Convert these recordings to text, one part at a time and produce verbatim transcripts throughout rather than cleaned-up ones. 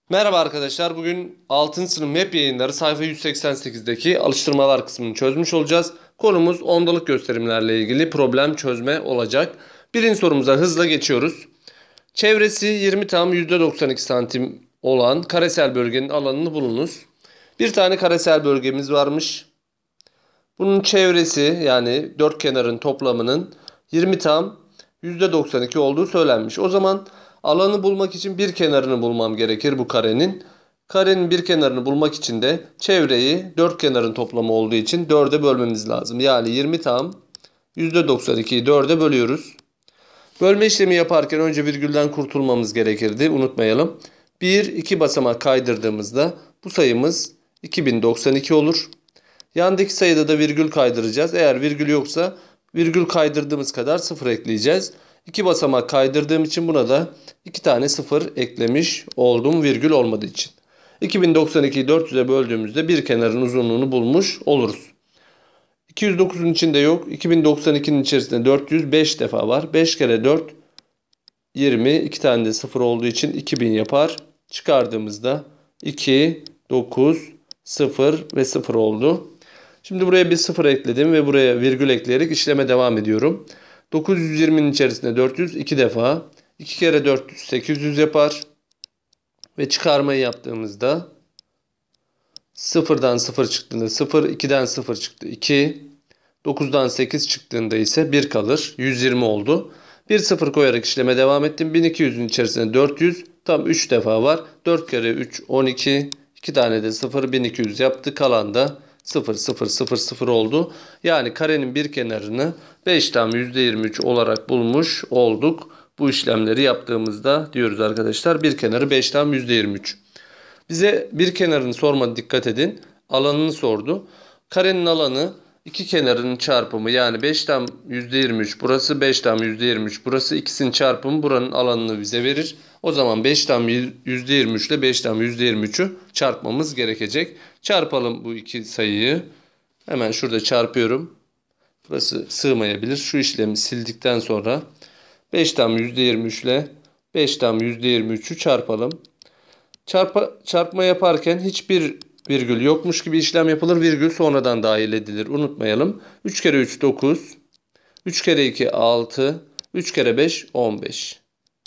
Merhaba arkadaşlar. Bugün altıncı sınıf M E P yayınları sayfa yüz seksen sekizdeki alıştırmalar kısmını çözmüş olacağız. Konumuz ondalık gösterimlerle ilgili problem çözme olacak. Birinci sorumuza hızla geçiyoruz. Çevresi yirmi tam yüzde doksan iki santim olan karesel bölgenin alanını bulunuz. Bir tane karesel bölgemiz varmış. Bunun çevresi yani dört kenarın toplamının yirmi tam yüzde doksan iki olduğu söylenmiş. O zaman alanı bulmak için bir kenarını bulmam gerekir bu karenin. Karenin bir kenarını bulmak için de çevreyi dört kenarın toplamı olduğu için dörde bölmemiz lazım. Yani yirmi tam yüzde doksan ikiyi dörde bölüyoruz. Bölme işlemi yaparken önce virgülden kurtulmamız gerekirdi. Unutmayalım. bir iki basamak kaydırdığımızda bu sayımız iki bin doksan iki olur. Yandaki sayıda da virgül kaydıracağız. Eğer virgül yoksa virgül kaydırdığımız kadar sıfır ekleyeceğiz. iki basamak kaydırdığım için buna da iki tane sıfır eklemiş oldum virgül olmadığı için. iki bin doksan ikiyi dört yüze böldüğümüzde bir kenarın uzunluğunu bulmuş oluruz. iki yüz dokuzun içinde yok. iki bin doksan ikinin içerisinde dört yüz beş defa var. beş kere dört yirmi. iki tane de sıfır olduğu için iki bin yapar. Çıkardığımızda iki, dokuz, sıfır ve sıfır oldu. Şimdi buraya bir sıfır ekledim ve buraya virgül ekleyerek işleme devam ediyorum. dokuz yüz yirminin içerisinde dört yüz iki defa. iki kere dört yüz sekiz yüz yapar. Ve çıkarmayı yaptığımızda sıfırdan sıfır çıktığında sıfır, ikiden sıfır çıktı iki, dokuzdan sekiz çıktığında ise bir kalır. yüz yirmi oldu. bir sıfır koyarak işleme devam ettim. bin iki yüzün içerisinde dört yüz tam üç defa var. dört kere üç on iki. iki tane de sıfır bin iki yüz yaptı. Kalan da sıfır sıfır sıfır sıfır oldu. Yani karenin bir kenarını beş tam yüzde yirmi üç olarak bulmuş olduk. Bu işlemleri yaptığımızda diyoruz arkadaşlar. Bir kenarı beş tam yüzde yirmi üç. Bize bir kenarını sormadı, dikkat edin. Alanını sordu. Karenin alanı iki kenarının çarpımı yani beş tam yüzde yirmi üç burası, beş tam yüzde yirmi üç burası, ikisinin çarpımı buranın alanını bize verir. O zaman beş tam yüzde yirmi üç ile beş tam yüzde yirmi üçü çarpmamız gerekecek. Çarpalım bu iki sayıyı. Hemen şurada çarpıyorum. Burası sığmayabilir. Şu işlemi sildikten sonra beş tam yüzde yirmi üç ile beş tam yüzde yirmi üçü çarpalım. Çarpa, çarpma yaparken hiçbir virgül yokmuş gibi işlem yapılır. Virgül sonradan dahil edilir. Unutmayalım. üç kere üç dokuz. üç kere iki altı. üç kere beş on beş.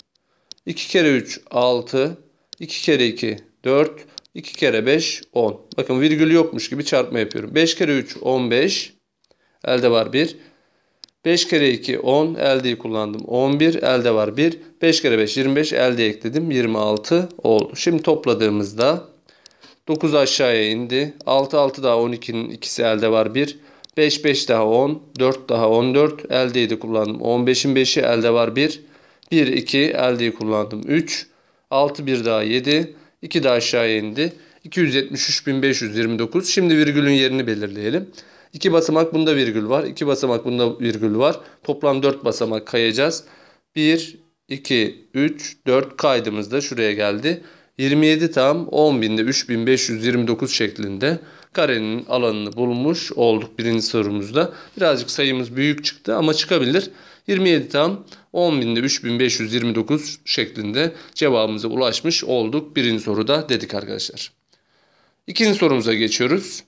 iki kere üç altı. iki kere iki dört. iki kere beş on. Bakın virgül yokmuş gibi çarpma yapıyorum. beş kere üç on beş. Elde var bir. beş kere iki on. Eldeyi kullandım. on bir. Elde var bir. beş kere beş yirmi beş. Elde ekledim. yirmi altı oldu. Şimdi topladığımızda dokuz aşağıya indi. altı altı daha on ikinin ikisi elde var bir. beş beş daha on. dört daha on dört. Eldeyi de kullandım. on beşin beşi elde var bir. bir iki eldeyi kullandım. üç. altı bir daha yedi. iki de aşağıya indi. iki yüz yetmiş üç bin beş yüz yirmi dokuz. Şimdi virgülün yerini belirleyelim. iki basamak bunda virgül var. iki basamak bunda virgül var. Toplam dört basamak kayacağız. bir, iki, üç, dört kaydımız da şuraya geldi. yirmi yedi tam on binde üç bin beş yüz yirmi dokuz şeklinde karenin alanını bulmuş olduk birinci sorumuzda. Birazcık sayımız büyük çıktı ama çıkabilir. yirmi yedi tam on binde üç bin beş yüz yirmi dokuz şeklinde cevabımıza ulaşmış olduk birinci soruda dedik arkadaşlar. İkinci sorumuza geçiyoruz.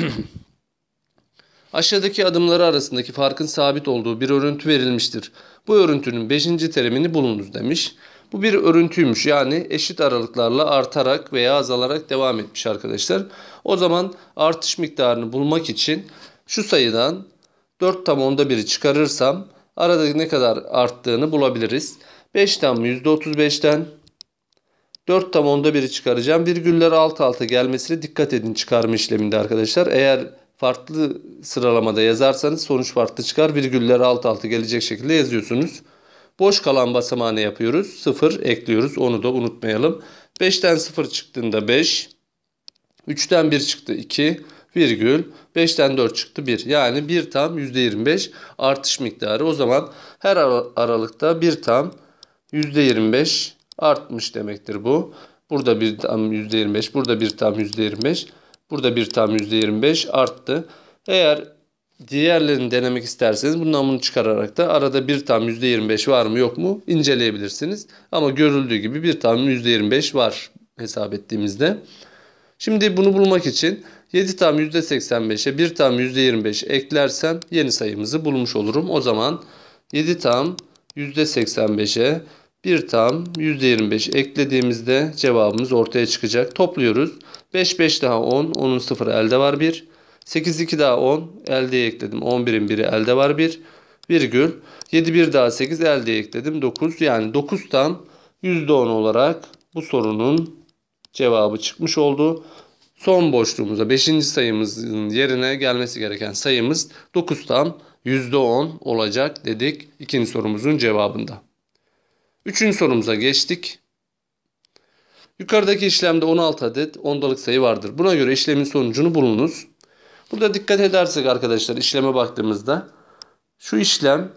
Aşağıdaki adımları arasındaki farkın sabit olduğu bir örüntü verilmiştir. Bu örüntünün beşinci terimini bulunuz demiş. Bu bir örüntüymüş, yani eşit aralıklarla artarak veya azalarak devam etmiş arkadaşlar. O zaman artış miktarını bulmak için şu sayıdan dört tam onda biri çıkarırsam arada ne kadar arttığını bulabiliriz. beş tam yüzde otuz beşten dört tam onda biri çıkaracağım. Virgüller alt alta gelmesine dikkat edin çıkarma işleminde arkadaşlar. Eğer farklı sıralamada yazarsanız sonuç farklı çıkar. Virgüller alt alta gelecek şekilde yazıyorsunuz. Boş kalan basamağı ne yapıyoruz? sıfır ekliyoruz. Onu da unutmayalım. beşten sıfır çıktığında beş. üçten bir çıktı iki. Virgül. beşten dört çıktı bir. Yani bir tam yüzde yirmi beş artış miktarı. O zaman her aralıkta bir tam yüzde yirmi beş artmış demektir bu. Burada bir tam yüzde yirmi beş. Burada bir tam yüzde yirmi beş. Burada bir tam yüzde yirmi beş arttı. Eğer diğerlerini denemek isterseniz bundan bunu çıkararak da arada bir tam yüzde yirmi beş var mı yok mu inceleyebilirsiniz. Ama görüldüğü gibi bir tam yüzde yirmi beş var. hesap ettiğimizde. Şimdi bunu bulmak için yedi tam yüzde seksen beşe bir tam yüzde yirmi beş eklersem yeni sayımızı bulmuş olurum. O zaman yedi tam yüzde seksen beşe bir tam yüzde yirmi beş eklediğimizde cevabımız ortaya çıkacak. Topluyoruz. beş beş daha on. onun sıfırı elde var bir. sekiz iki daha on. Eldeye ekledim. on birin biri elde var bir. Virgül. yedi bir daha sekiz eldeye ekledim. dokuz. Yani dokuz tam yüzde on olarak bu sorunun cevabı çıkmış oldu. Son boşluğumuza beşinci sayımızın yerine gelmesi gereken sayımız dokuz tam yüzde on olacak dedik ikinci sorumuzun cevabında. Üçüncü sorumuza geçtik. Yukarıdaki işlemde on altı adet ondalık sayı vardır. Buna göre işlemin sonucunu bulunuz. Burada dikkat edersek arkadaşlar işleme baktığımızda şu işlem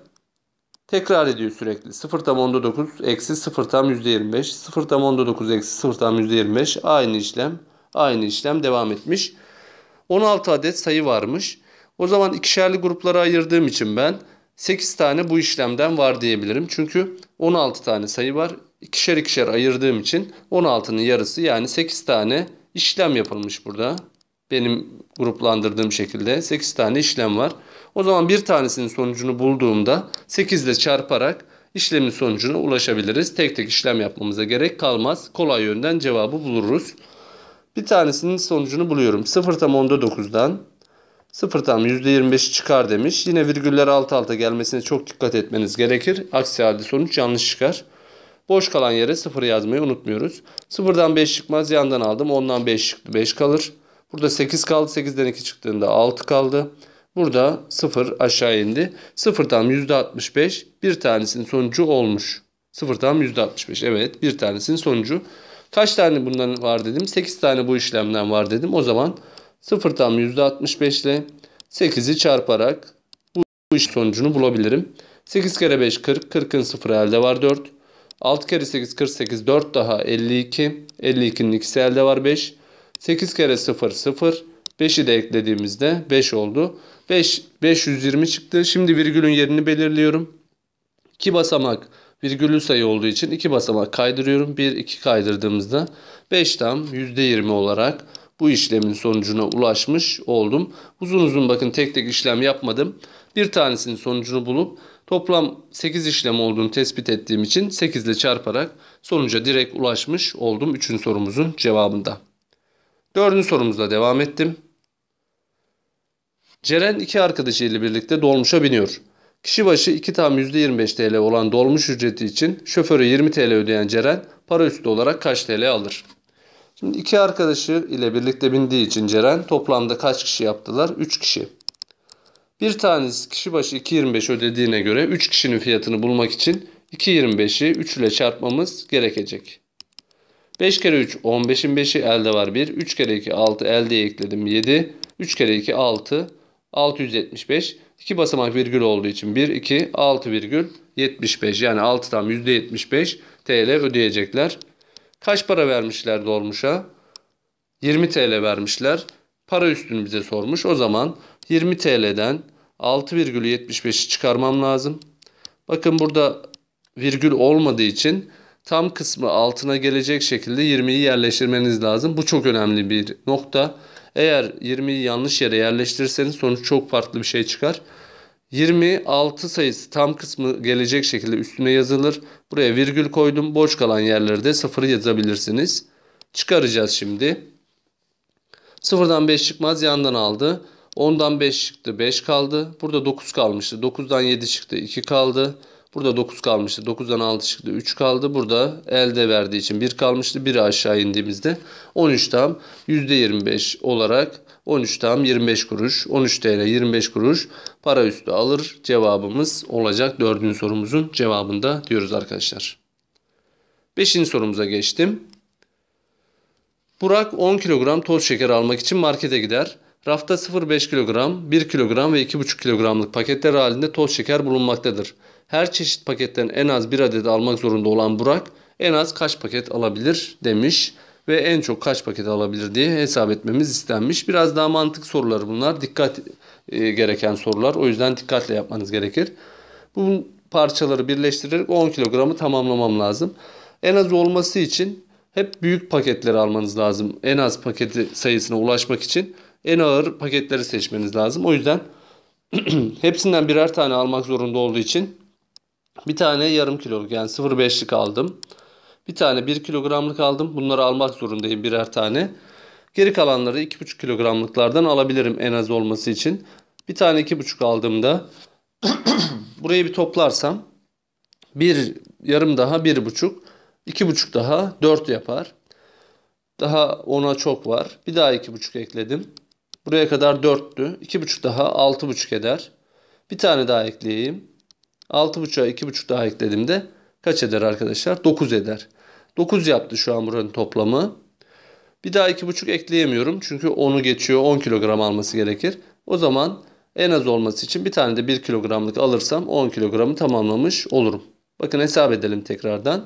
tekrar ediyor sürekli. sıfır tam onda dokuz eksi sıfır tam yüzde yirmi beş. sıfır tam onda dokuz eksi sıfır tam yüzde yirmi beş. Aynı işlem. Aynı işlem devam etmiş. on altı adet sayı varmış. O zaman ikişerli gruplara ayırdığım için ben sekiz tane bu işlemden var diyebilirim. Çünkü on altı tane sayı var. İkişer ikişer ayırdığım için on altının yarısı yani sekiz tane işlem yapılmış burada. Benim gruplandırdığım şekilde sekiz tane işlem var. O zaman bir tanesinin sonucunu bulduğumda sekiz ile çarparak işlemin sonucuna ulaşabiliriz. Tek tek işlem yapmamıza gerek kalmaz. Kolay yönden cevabı buluruz. Bir tanesinin sonucunu buluyorum. sıfır tam onda dokuzdan sıfır tam yüzde yirmi beşi çıkar demiş. Yine virgüller alt alta gelmesine çok dikkat etmeniz gerekir. Aksi halde sonuç yanlış çıkar. Boş kalan yere sıfır yazmayı unutmuyoruz. sıfırdan beş çıkmaz. Yandan aldım. ondan beş çıktı. beş kalır. Burada sekiz kaldı. sekizden iki çıktığında altı kaldı. Burada sıfır aşağı indi. sıfır tam yüzde altmış beş bir tanesinin sonucu olmuş. sıfır tam yüzde altmış beş. Evet, bir tanesinin sonucu. Kaç tane bundan var dedim? sekiz tane bu işlemden var dedim. O zaman sıfır tam yüzde altmış beş ile sekizi çarparak bu iş sonucunu bulabilirim. sekiz kere beş kırk. kırkın sıfırı elde var dört. altı kere sekiz kırk sekiz. dört daha elli iki. elli ikinin ikisi elde var beş. sekiz kere sıfır sıfır. beşi de eklediğimizde beş oldu. beş, beş yüz yirmi çıktı. Şimdi virgülün yerini belirliyorum. iki basamak virgüllü sayı olduğu için iki basamak kaydırıyorum. bir, iki kaydırdığımızda beş tam yüzde yirmi olarak bu işlemin sonucuna ulaşmış oldum. Uzun uzun bakın tek tek işlem yapmadım. Bir tanesinin sonucunu bulup toplam sekiz işlem olduğunu tespit ettiğim için sekiz ile çarparak sonuca direkt ulaşmış oldum. Üçüncü sorumuzun cevabında. Dördüncü sorumuzla devam ettim. Ceren iki arkadaşıyla birlikte dolmuşa biniyor. Kişi başı iki tam yüzde yirmi beş T L olan dolmuş ücreti için şoföre yirmi T L ödeyen Ceren para üstü olarak kaç T L alır? Şimdi iki arkadaşı ile birlikte bindiği için Ceren toplamda kaç kişi yaptılar? üç kişi. Bir tanesi kişi başı iki yirmi beş ödediğine göre üç kişinin fiyatını bulmak için iki yirmi beşi üç ile çarpmamız gerekecek. beş kere üç on beşin beşi elde var bir. üç kere iki altı eldeye ekledim yedi. üç kere iki altı. altı yüz yetmiş beş. iki basamak virgül olduğu için bir, iki, altı virgül yetmiş beş. Yani altı tam yüzde yetmiş beş T L ödeyecekler. Kaç para vermişler dolmuşa? yirmi T L vermişler. Para üstünü bize sormuş. O zaman yirmi T L'den altı virgül yetmiş beşi çıkarmam lazım. Bakın burada virgül olmadığı için tam kısmı altına gelecek şekilde yirmiyi yerleştirmeniz lazım. Bu çok önemli bir nokta. Eğer yirmiyi yanlış yere yerleştirirseniz sonuç çok farklı bir şey çıkar. yirmi altı sayısı tam kısmı gelecek şekilde üstüne yazılır. Buraya virgül koydum. Boş kalan yerlerde sıfır yazabilirsiniz. Çıkaracağız şimdi. sıfırdan beş çıkmaz, yandan aldı. ondan beş çıktı, beş kaldı. Burada dokuz kalmıştı. dokuzdan yedi çıktı, iki kaldı. Burada dokuz kalmıştı. dokuzdan altı çıktı, üç kaldı. Burada elde verdiği için bir kalmıştı. biri aşağı indiğimizde on üç tam yüzde yirmi beş olarak on üç tam yirmi beş kuruş, on üç T L yirmi beş kuruş para üstü alır cevabımız olacak. Dördüncü sorumuzun cevabında diyoruz arkadaşlar. Beşinci sorumuza geçtim. Burak on kilogram toz şeker almak için markete gider. Rafta sıfır virgül beş kilogram, bir kilogram ve iki buçuk kilogramlık paketler halinde toz şeker bulunmaktadır. Her çeşit paketten en az bir adet almak zorunda olan Burak en az kaç paket alabilir demiş ve en çok kaç paket alabilir diye hesap etmemiz istenmiş. Biraz daha mantık soruları bunlar. Dikkat e, gereken sorular. O yüzden dikkatle yapmanız gerekir. Bu parçaları birleştirerek on kilogramı tamamlamam lazım. En az olması için hep büyük paketleri almanız lazım. En az paketi sayısına ulaşmak için en ağır paketleri seçmeniz lazım. O yüzden hepsinden birer tane almak zorunda olduğu için bir tane yarım kiloluk yani sıfır virgül beşlik aldım. Bir tane bir kilogramlık aldım. Bunları almak zorundayım birer tane. Geri kalanları iki buçuk kilogramlıklardan alabilirim en az olması için. Bir tane iki buçuk aldığımda burayı bir toplarsam bir yarım daha bir buçuk, iki buçuk daha dört yapar. Daha ona çok var. Bir daha iki buçuk ekledim. Buraya kadar dörttü. iki buçuk daha altı buçuk eder. Bir tane daha ekleyeyim. altı buçuğa iki buçuk daha eklediğimde kaç eder arkadaşlar? dokuz eder. dokuz yaptı şu an buranın toplamı. Bir daha iki buçuk ekleyemiyorum. Çünkü onu geçiyor. on kilogram alması gerekir. O zaman en az olması için bir tane de bir kilogramlık alırsam on kilogramı tamamlamış olurum. Bakın hesap edelim tekrardan.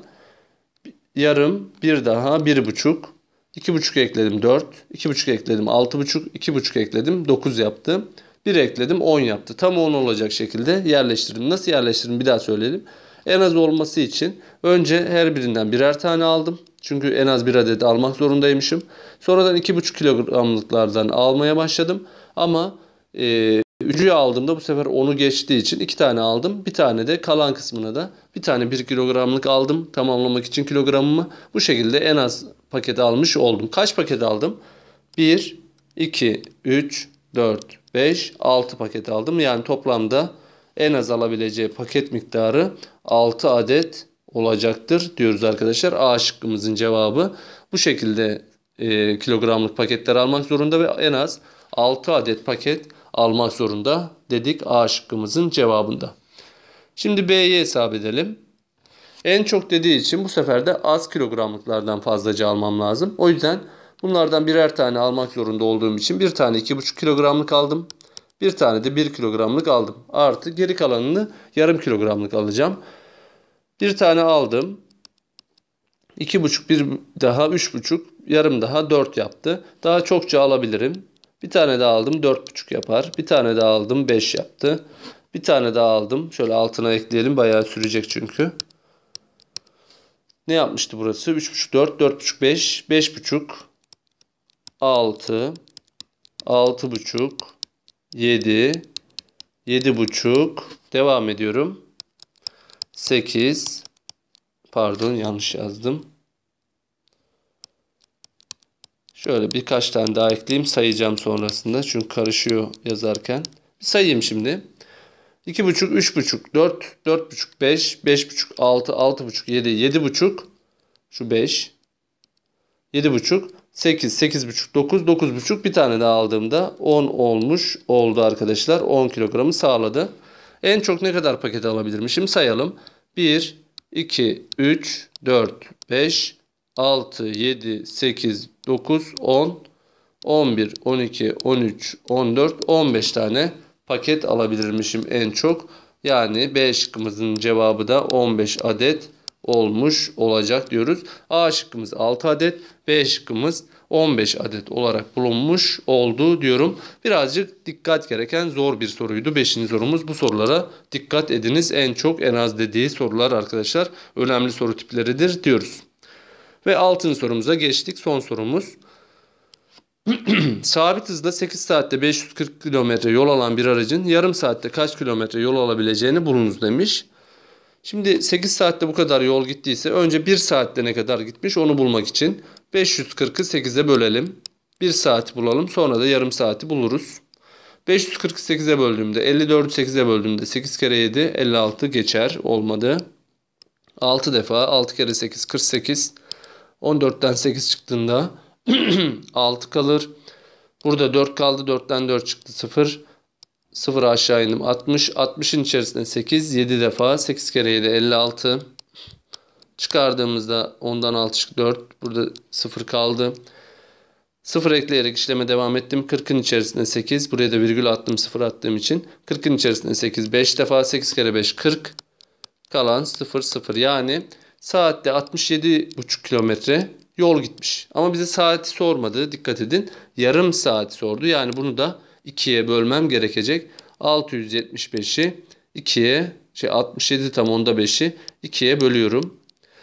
Yarım, bir daha bir buçuk. iki buçuk ekledim dört. iki buçuk ekledim altı buçuk. iki buçuk ekledim dokuz yaptı. bir ekledim on yaptı. Tam on olacak şekilde yerleştirdim. Nasıl yerleştirdim bir daha söyleyelim. En az olması için önce her birinden birer tane aldım. Çünkü en az bir adet almak zorundaymışım. Sonradan iki buçuk kilogramlıklardan almaya başladım. Ama e, üçüncüyü aldığımda bu sefer onu geçtiği için iki tane aldım. Bir tane de kalan kısmına da bir tane bir kilogramlık aldım. Tamamlamak için kilogramımı. Bu şekilde en az paket almış oldum. Kaç paket aldım? bir, iki, üç, dört, beş, altı paket aldım. Yani toplamda en az alabileceği paket miktarı altı adet olacaktır diyoruz arkadaşlar. A şıkkımızın cevabı bu şekilde e, kilogramlık paketler almak zorunda ve en az altı adet paket almak zorunda dedik A şıkkımızın cevabında. Şimdi B'yi hesap edelim. En çok dediği için bu sefer de az kilogramlıklardan fazlaca almam lazım. O yüzden bunlardan birer tane almak zorunda olduğum için bir tane iki buçuk kilogramlık aldım. Bir tane de bir kilogramlık aldım. Artı geri kalanını yarım kilogramlık alacağım. Bir tane aldım. iki buçuk bir daha üç buçuk yarım daha dört yaptı. Daha çokça alabilirim. Bir tane daha aldım dört buçuk yapar. Bir tane daha aldım beş yaptı. Bir tane daha aldım. Şöyle altına ekleyelim. Bayağı sürecek çünkü. Ne yapmıştı burası? üç buçuk dört, dört buçuk beş, beş buçuk, altı, altı buçuk, yedi, yedi buçuk. Devam ediyorum. sekiz. Pardon yanlış yazdım. Şöyle birkaç tane daha ekleyeyim. Sayacağım sonrasında. Çünkü karışıyor yazarken. Bir sayayım şimdi. iki buçuk, üç buçuk, dört, dört buçuk, beş, beş buçuk, altı, altı buçuk, yedi, yedi buçuk. Şu beş. yedi buçuk, sekiz, sekiz buçuk, dokuz, dokuz buçuk. Bir tane daha aldığımda on olmuş oldu arkadaşlar. on kilogramı sağladı. En çok ne kadar paket alabilirim? Şimdi sayalım. bir, iki, üç, dört, beş, altı, yedi, sekiz, dokuz, on, on bir, on iki, on üç, on dört, on beş tane paket alabilirmişim en çok. Yani B şıkkımızın cevabı da on beş adet olmuş olacak diyoruz. A şıkkımız altı adet, B şıkkımız on beş adet olarak bulunmuş oldu diyorum. Birazcık dikkat gereken zor bir soruydu. beşinci sorumuz. Bu sorulara dikkat ediniz. En çok en az dediği sorular arkadaşlar önemli soru tipleridir diyoruz. Ve altıncı sorumuza geçtik. Son sorumuz. Sabit hızda sekiz saatte beş yüz kırk kilometre yol alan bir aracın yarım saatte kaç kilometre yol alabileceğini bulunuz demiş. Şimdi sekiz saatte bu kadar yol gittiyse önce bir saatte ne kadar gitmiş onu bulmak için beş yüz kırkı sekize bölelim. bir saati bulalım sonra da yarım saati buluruz. beş yüz kırkı sekize böldüğümde elli dördü sekize böldüğümde sekiz kere yedi elli altı geçer olmadı. altı defa altı kere sekiz kırk sekiz. on dörtten sekiz çıktığında altı kalır. Burada dört kaldı. dörtten dört çıktı sıfır. sıfır aşağı indim altmış. altmışın içerisinde sekiz. yedi defa. sekiz kere yedi elli altı. Çıkardığımızda ondan altı çıktı dört. Burada sıfır kaldı. sıfır ekleyerek işleme devam ettim. kırkın içerisinde sekiz. Buraya da virgül attım sıfır attığım için. kırkın içerisinde sekiz. beş defa. sekiz kere beş kırk. Kalan sıfır sıfır. Yani saatte altmış yedi buçuk kilometre yol gitmiş. Ama bize saati sormadı. Dikkat edin. Yarım saat sordu. Yani bunu da ikiye bölmem gerekecek. altı yüz yetmiş beşi ikiye şey altmış yedi tam onda beşi ikiye bölüyorum.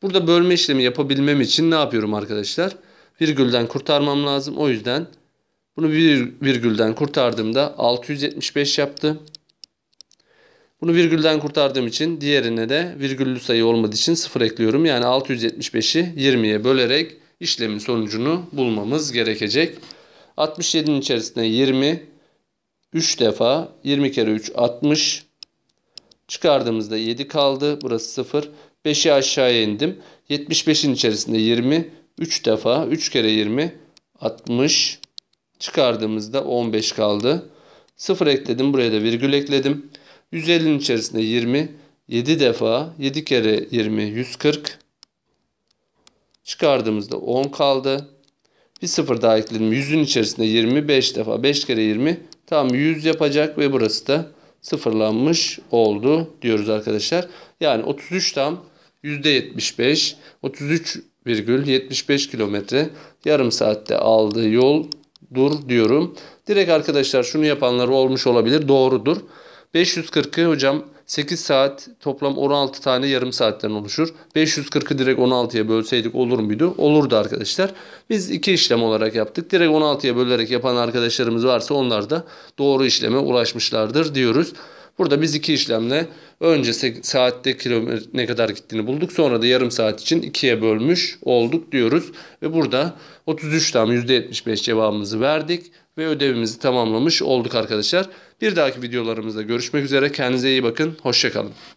Burada bölme işlemi yapabilmem için ne yapıyorum arkadaşlar? Virgülden kurtarmam lazım. O yüzden bunu bir virgülden kurtardığımda altı yüz yetmiş beş yaptı. Bunu virgülden kurtardığım için diğerine de virgüllü sayı olmadığı için sıfır ekliyorum. Yani altı yüz yetmiş beşi yirmiye bölerek işlemin sonucunu bulmamız gerekecek. altmış yedinin içerisinde yirmi, üç defa, yirmi kere üç altmış. Çıkardığımızda yedi kaldı. Burası sıfır. beşi aşağıya indim. yetmiş beşin içerisinde yirmi, üç defa, üç kere yirmi altmış. Çıkardığımızda on beş kaldı. sıfır ekledim. Buraya da virgül ekledim. yüz ellinin içerisinde yirmi, yedi defa, yedi kere yirmi yüz kırk. Çıkardığımızda on kaldı. Bir sıfır daha ekledim. yüzün içerisinde yirmi, beş defa, beş kere yirmi tam yüz yapacak ve burası da sıfırlanmış oldu diyoruz arkadaşlar. Yani otuz üç tam yüzde yetmiş beş, otuz üç virgül yetmiş beş kilometre yarım saatte aldığı yoldur diyorum. Direkt arkadaşlar şunu yapanlar olmuş olabilir. Doğrudur. beş yüz kırkı hocam sekiz saat toplam on altı tane yarım saatten oluşur. beş yüz kırkı direkt on altıya bölseydik olur muydu? Olurdu arkadaşlar. Biz iki işlem olarak yaptık. Direkt on altıya bölerek yapan arkadaşlarımız varsa onlar da doğru işleme ulaşmışlardır diyoruz. Burada biz iki işlemle önce saatte kilometre ne kadar gittiğini bulduk. Sonra da yarım saat için ikiye bölmüş olduk diyoruz. Ve burada otuz üç tam yüzde yetmiş beş cevabımızı verdik. Ve ödevimizi tamamlamış olduk arkadaşlar. Bir dahaki videolarımızda görüşmek üzere. Kendinize iyi bakın. Hoşça kalın.